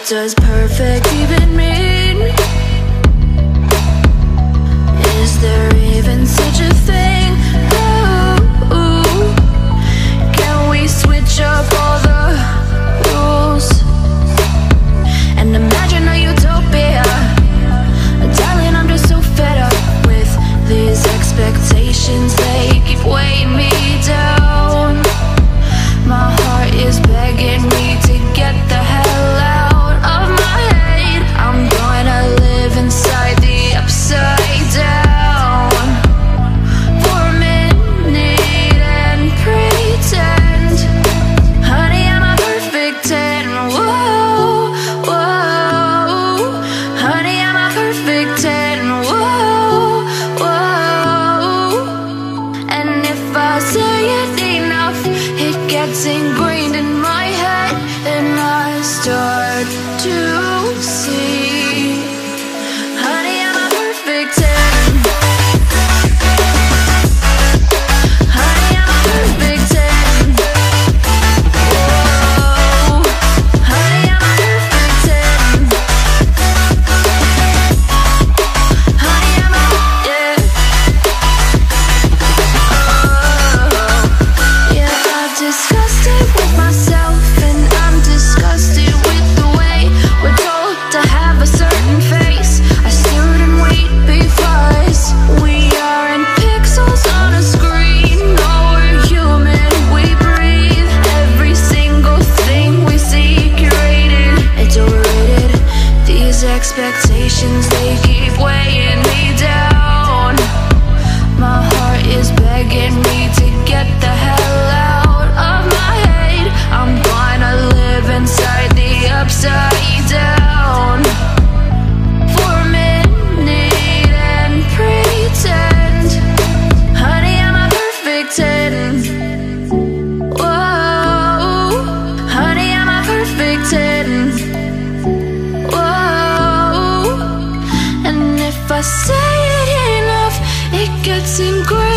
does perfect even mean? Is there even such a thing? Ooh, can we switch up all the rules and imagine a utopia? Darling, I'm just so fed up with these expectations. They keep weighing me down. My heart is begging me to get the hell out of my head. I'm gonna live inside the upside down for a minute and pretend, honey, I'm a perfect 10. Whoa, whoa, honey, I'm a perfect 10. Whoa, whoa, and if I say it enough, it gets ingrained in my head, and I start to see, honey, I'm a perfect 10. Honey, I'm a perfect 10. Whoa, honey, I'm a perfect 10. Honey, I'm a, yeah. Yeah, I've discussed it with myself, and I'm disgusted with the way we're told to have a certain face, a certain weight, because we aren't pixels on a screen. No, we're human, we breathe. Every single thing we see curated, it's overrated. These expectations, they keep weighing me down. My heart is begging me to get the hell out of my head. I'm gonna live inside the upside down for a minute and pretend, honey, I'm a perfect 10. Whoa, honey, I'm a perfect 10. Whoa, and if I say it enough, it gets ingrained.